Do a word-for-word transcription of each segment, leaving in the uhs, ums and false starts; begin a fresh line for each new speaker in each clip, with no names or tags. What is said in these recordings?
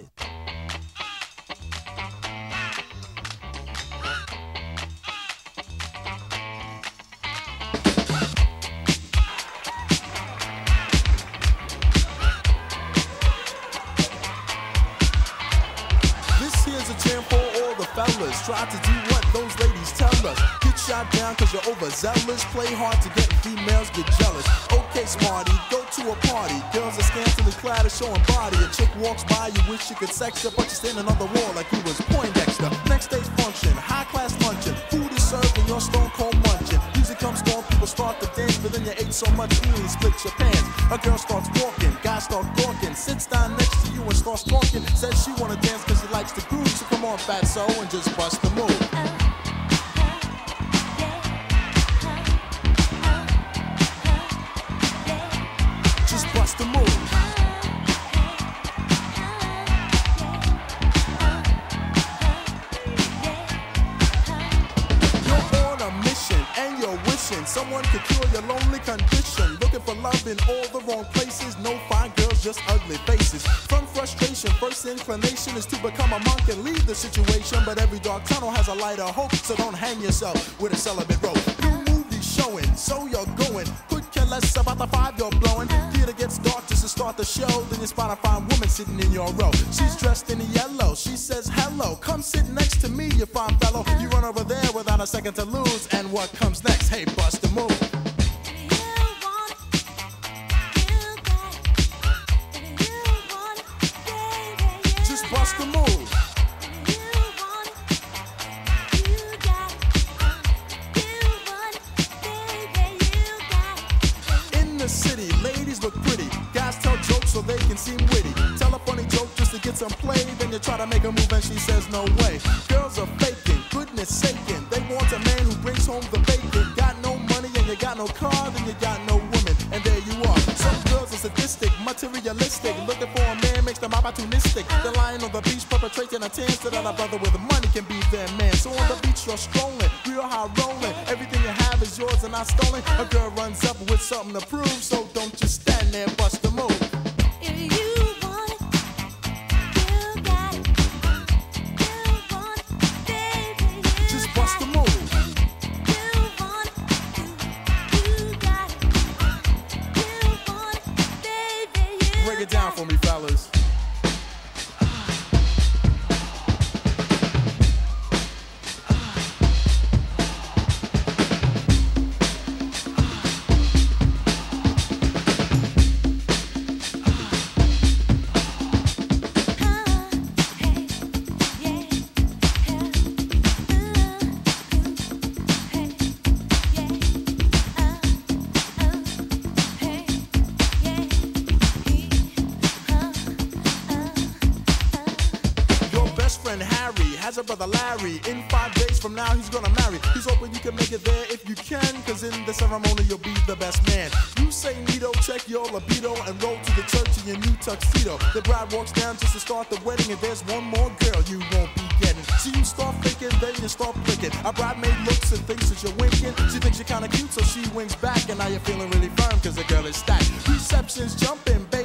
This here's a jam for all the fellas. Try to do what those ladies tell us. Get shot down cause you're overzealous. Play hard to get females get jealous. Okay, smarty, go to a party. Girls are scantily clad and showing body. A chick walks by, you wish you could sex her, but you're standing on the wall like you was Poindexter. Next day's function, high class luncheon. Food is served and you're stone cold munching. Music comes on, people start to dance, but then you ate so much you really split your pants. A girl starts walking, guys start gawking, sits down next to you and starts talking. Says she wanna dance cause she likes the groove, so come on fatso and just bust the move. Bust the move. You're on a mission and you're wishing someone could cure your lonely condition. Looking for love in all the wrong places. No fine girls, just ugly faces. From frustration, first inclination is to become a monk and leave the situation. But every dark tunnel has a light of hope, so don't hang yourself with a celibate rope. New movies showing, so you're going. Could care less about the five you're blowing. Theater gets dark just to start the show. Then you spot a fine woman sitting in your row. She's dressed in yellow. She says hello. Come sit next to me, you fine fellow. You run over there without a second to lose. And what comes next? Hey, bust the move. Just bust the move. The city, ladies look pretty. Guys tell jokes so they can seem witty. Tell a funny joke just to get some play. Then you try to make a move and she says no way. Girls are faking, goodness saking. They want a man who brings home the bacon. Got no money and you got no car, then you got no woman. And there you are. Some girls are sadistic, materialistic. Looking for a man makes them opportunistic. They're lying on the beach perpetrating a tan so that a brother with money can be their man. So on the beach you're strolling, real high rolling. Everything you have is yours and not stolen. A girl runs up with something to prove. So don't just stand there, bust the move.
If you want it, you got it. You want it, baby, you
just bust the move.
You want it, you got it. You want it, baby, you
Break it down for me, fellas. Harry has a brother Larry. In five days from now he's gonna marry. He's hoping you can make it there if you can, cause in the ceremony you'll be the best man. You say Nito, check your libido and roll to the church in your new tuxedo. The bride walks down just to start the wedding, and there's one more girl you won't be getting. So you start thinking, then you start flicking. A bridemaid looks and thinks that you're winking. She thinks you're kinda cute, so she winks back, and now you're feeling really firm cause the girl is stacked. Reception's jumping, baby.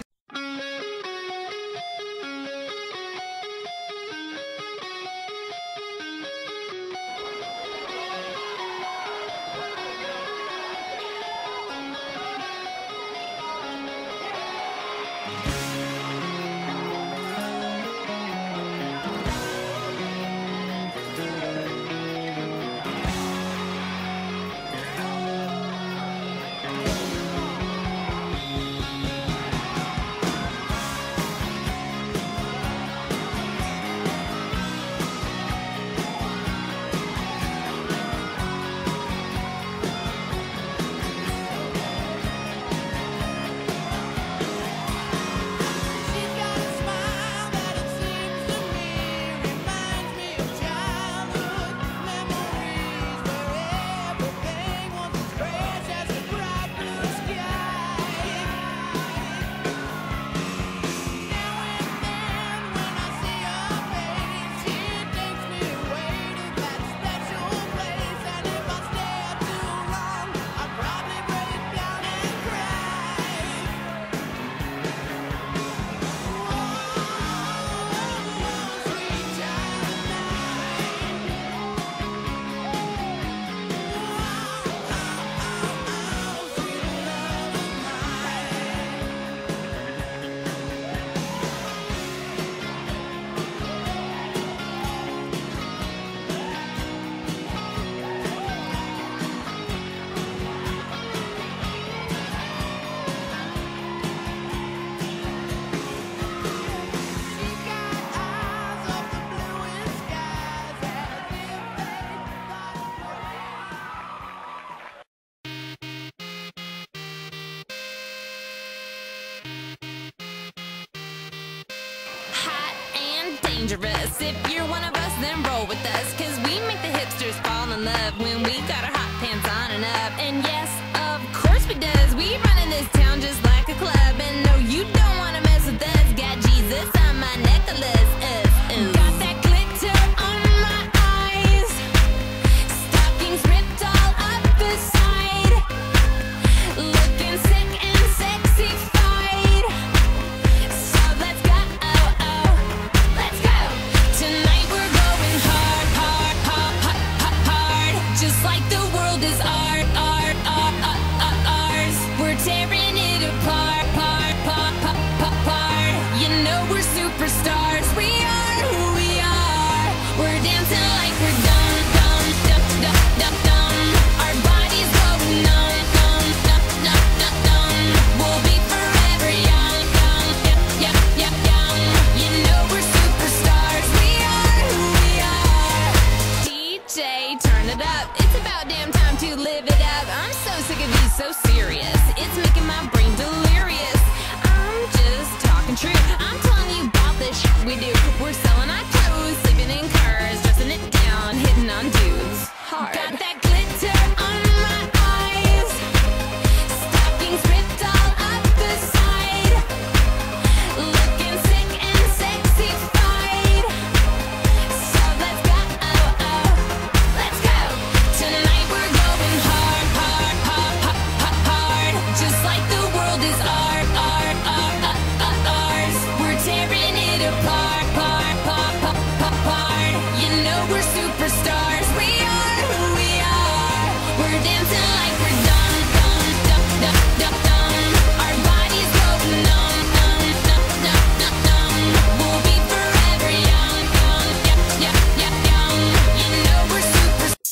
Hot and dangerous. If you're one of us, then roll with us. Cause we make the hipsters fall in love when we got our hot pants on and up. And yes, of course we does. We run in this town just like a club. And no, you don't wanna mess with us. Got Jesus on my necklace. Uh, uh. Got that glitter on my eyes. Stockings ripped all up the side. Looking sick and sexy-fied. So let's go, oh, oh, let's go. Tonight we're going hard, hard, hard, hard, hard. Just like the world is art, art, art, art, art, ours. We're tearing it apart, part, part, part, part, part. You know we're superstars. We are who we are. We're dancing like we're dumb, dumb, dumb, dumb, dumb, dumb. Our bodies going numb, numb, numb, numb, numb, numb. We'll be forever young, young, young, young, young, young. You know we're superstars. We are who we are. D J, turn it up. It's about damn time to live it up. I'm so sick of you so serious. It's making my brain delirious. I'm just talking true. I'm telling you about this shit we do. We're selling our clothes, sleeping in cars, dressing it down, hitting on dudes hard. Got that glitter on my eyes. Stockings ripped all up the side. Looking sick and sexy-fied. So let's go, oh, oh, let's go. Tonight we're going hard, hard, hard, hard, hard, hard. Just like the world is art, art, art, art, art, ours. We're tearing it apart, part, part, part, part, part. You know we're superstars. We are who we are. We're dancing like we're dumb, dumb, dumb, dumb, dumb, dumb. Our bodies go numb, numb, numb, numb, numb, numb. We'll be forever young, young, young, young, young, young. You know we're superstars.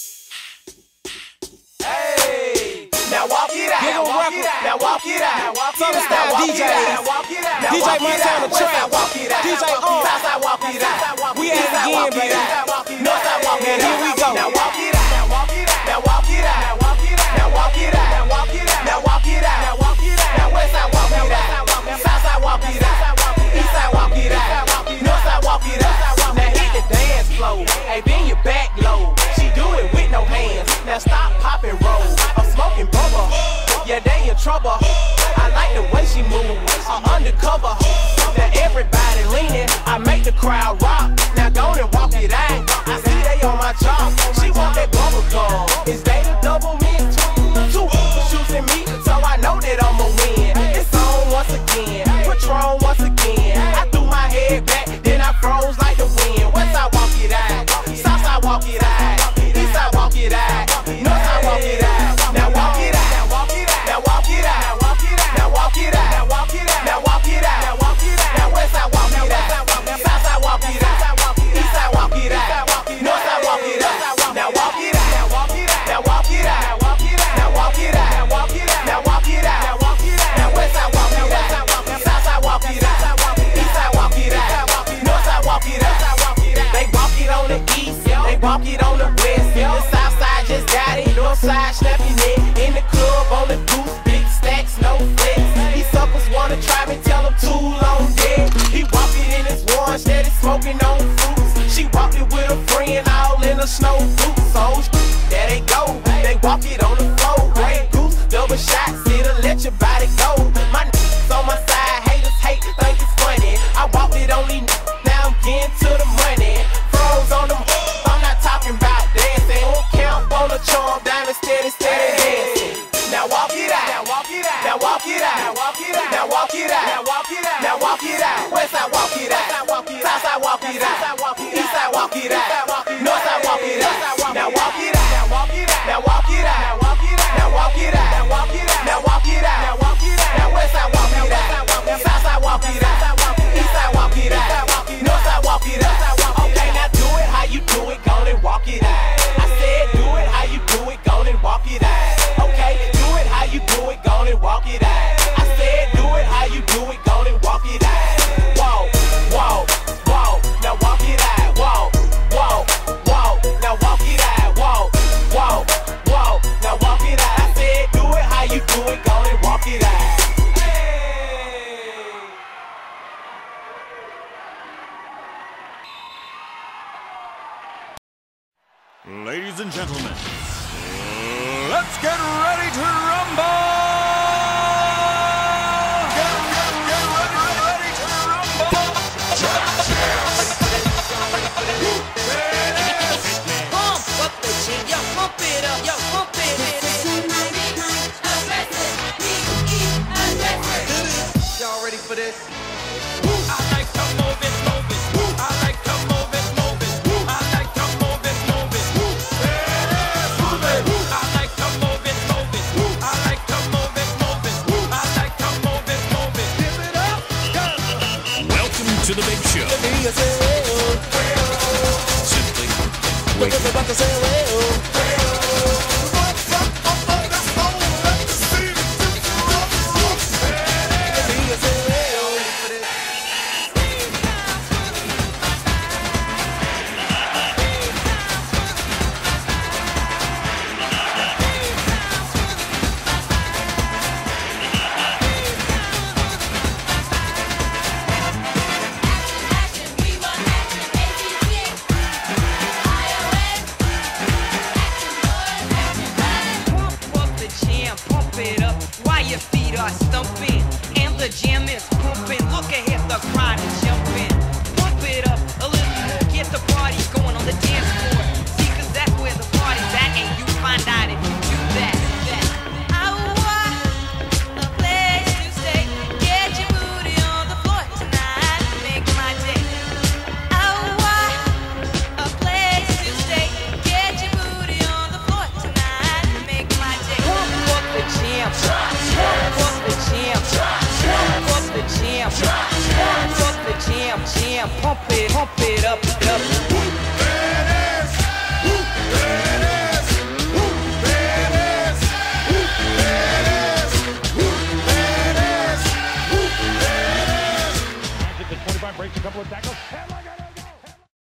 Hey, now walk it out.
Give 'em
Now walk
record.
it out. Now walk it out. Now walk it
Southern
out.
style
Now walk
D J.
it out. Now walk it out. Now
D J
walk it
Montana
out. West
Trap.
side walk it out.
D J
South
on.
side walk it out.
We at it
East side
again,
walk it
baby.
out. North side walk it
Now
out.
here we go.
Now walk it out. Now walk it out. Now walk it out. Now walk it out. Now walk it out. Now walk it out. Now walk it out. Now walk it out. Now west side walk it out. South side walk it out. East side walk it out. North side walk it out. Now hit the dance floor. Hey, bend your back low. She do it with no hands. Now stop, pop and roll. I'm smoking bubble. Yeah, they in trouble. I like the way she move. I'm undercover. Now everybody leaning. I make the crowd rock. Now go and walk it out. I see they on my job. She want that bubble gum. Is they the double mint? Two shooting me, so I know that I'ma win. It's on once again. Patron once again. I threw my head back, then I froze like the wind. West side walk it out. South side walk it out. East side walk it out. North side walk it out. Now walk it out. Now walk it out. Now walk it out. Now walk it out. Now walk it out. Now walk it out. Now walk it out. Now walk it out. Now west side walk it out. South side walk it out. East side walk it out. North side walk it out. Now walk it out. Now walk it out. Now walk it out. Now walk it out. Now walk it out. Now walk it out. Now walk it out. Now walk it out. Now west side walk it out. South side walk it out. East side walk it out. North side walk it out. They walk it on the east. They walk it on the west. The south side just got it. North side snapping it. In the club on the goose. Big stacks, no flex. These suckers wanna try me, tell them too long dead. He walk it in his one, steady smoking on fruits. She walked it with a friend, all in a snow boots. So there they go, they walk it on the floor. Grey goose, double shots, it'll let your body go. My niggas on my side, haters hate, think it's funny. I walked it only now I'm getting to the money. Froze on them, I'm not talking about dancing. Won't count on the charm, diamond steady, steady dancing. Now walk it out. Now walk it out. Now walk it out. Now walk it out. Now walk it out. Now walk it out. Now walk it out. West side walk it out. South side walk it out. East side walk it out. North side walk it out. Now walk it out. Now walk it out. Now walk it out. Now walk it out. Now walk it out. Now walk it out. Now walk it out. Now walk it out. Now west side walk it out. South side walk it out. East side walk it out. North side walk it out. Okay, now do it how you do it. Go and walk it out. I said do it how you do it. Go and walk it out. Okay, do it how you do it. Go and walk it out. I said do it how you do it. Go and walk it out. Whoa, whoa, whoa. Now walk it out. Whoa, whoa. it.
I like to move it, move it. I like to move it, move it. I like to move it, move it.
Move it.
I like to move it, move it. I like to move it, move it. I like to move it, move it.
Give it up.
Welcome to the big show.
Let me hear you say, well,
Simply
look at me about to say, well. Let me hear you say, well.
Pump up the jam, pump it up while your feet are stumping. And the jam is pumping. Look ahead, the crowd is jumping. Pump it up a little more, get the party going on the dance floor. See, cause that's where the party's at, and you find out if you do that. that. I want a place to stay. Get your booty on the floor tonight, make my day. I want a place to stay. Get your booty on the floor tonight, make my day. Pump up the jam, pump up the jam, pump up the jam, pump up the jam, jam, pump it, pump it up, up.
Magic at twenty-five, breaks a couple of tackles. Headlock on it.